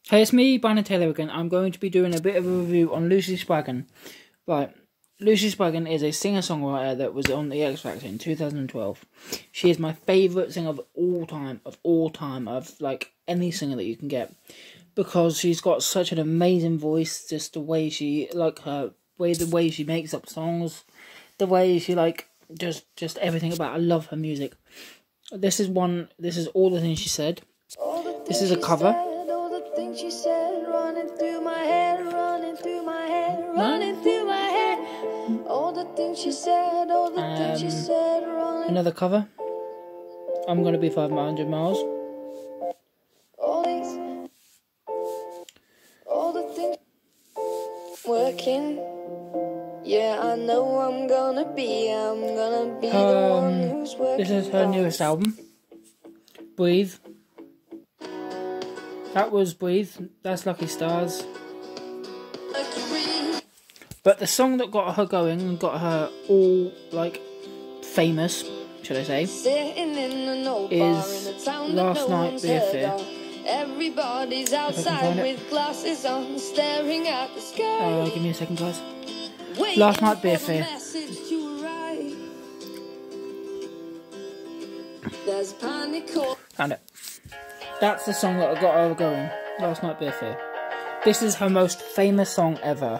Hey, it's me, Brandon Taylor again. I'm going to be doing a bit of a review on Lucy Spraggan. Right, Lucy Spraggan is a singer-songwriter that was on the X Factor in 2012. She is my favourite singer of all time, of like any singer that you can get. Because she's got such an amazing voice, just the way she, the way she makes up songs, the way she, just everything about it. I love her music. This is All the Things She Said. This is a cover. She said, running through my head, running through my head, running through my head. All the things she said, all the things she said, running. Another cover. I'm gonna be 500 miles. All the things working. Yeah, I know I'm gonna be the one who's working. This is her newest album. Breathe. That was Breathe. That's Lucky Stars. But the song that got her going and got her all, famous, should I say, is Last Night Be a Fear. Everybody's outside with glasses on, staring at the sky. Give me a second, guys. Last Night Be a Fear. Found it. That's the song that got her going. Last Night Be a Fear. This is her most famous song ever.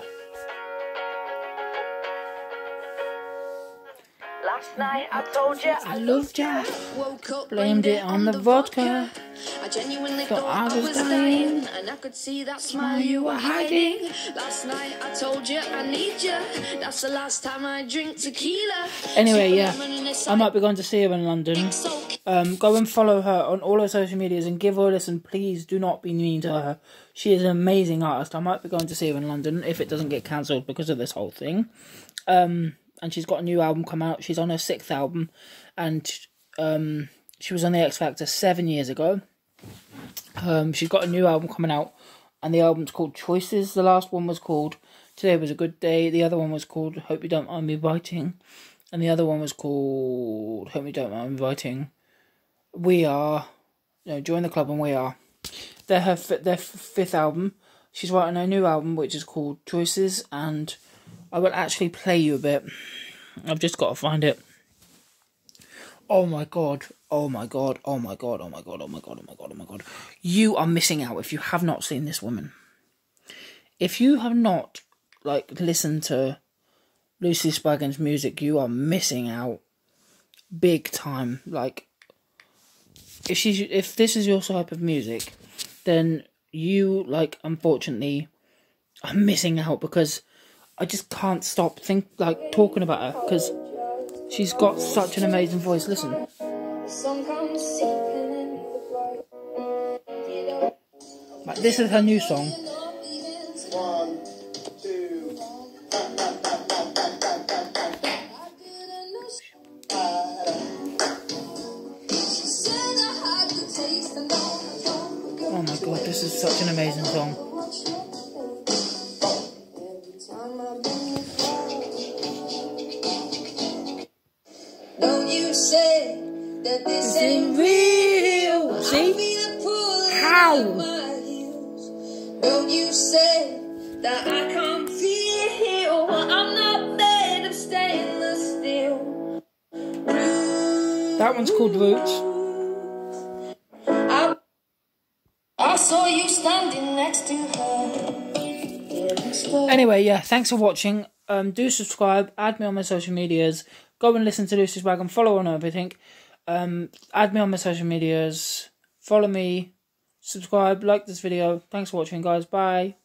Last night I told you I loved ya. Woke up, Blamed it on the vodka. I genuinely thought I was dying, and I could see that smile you were hiding. Last night I told you I need you. That's the last time I drink tequila. Anyway, yeah, I might be going to see her in London. Go and follow her on all her social medias and give her a listen. Please do not be mean to her. She is an amazing artist. I might be going to see her in London if it doesn't get cancelled because of this whole thing. And she's got a new album come out. She's on her 6th album, and she was on the X Factor 7 years ago. She's got a new album coming out, and the album's called Choices. The last one was called Today Was a Good Day. The other one was called Hope You Don't Mind Me Writing, and the other one was called Hope You Don't Mind Me Writing. We Are, Join the Club and We Are. They're their 5th album. She's writing a new album which is called Choices, and I will actually play you a bit. I've just got to find it. Oh my god. Oh my god. Oh my god. Oh my god. Oh my god. Oh my god. Oh my god. You are missing out if you have not seen this woman. If you have not, listened to Lucy Spraggan's music, you are missing out. Big time. If this is your type of music, then you, unfortunately, are missing out, because I just can't stop talking about her, because she's got such an amazing voice. Listen. This is her new song. Oh my god, this is such an amazing song. Don't you say that this ain't real? See? How? Don't you say that I can't feel? I'm not made of stainless steel. That one's called Roots. I saw you standing next to her. Anyway, yeah, thanks for watching. Do subscribe, add me on my social medias, go and listen to Lucy Spraggan, follow on everything. Add me on my social medias, follow me, subscribe, like this video. Thanks for watching, guys. Bye.